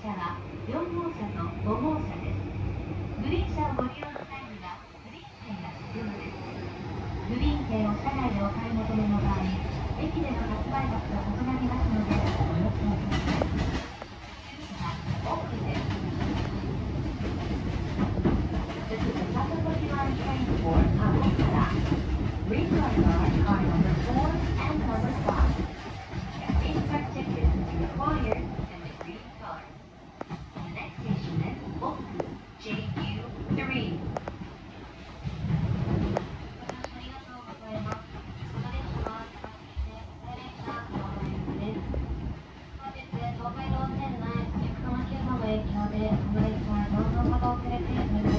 車は4号車と5号車です。グリーン車をご利用の際にはグリーン券が必要です。グリーン券を車内でお買い求めの場合、駅での発売額と異なりますのでご了承ください。注意はオープンです。This is a subsequently line train for Kagoshima. Green cars are number 4 and number 5. Green card ticket is required in the green car. The next station is Oku, JU3. 東海道線内、横浜9号の影響で、この列車は乗車が遅れております。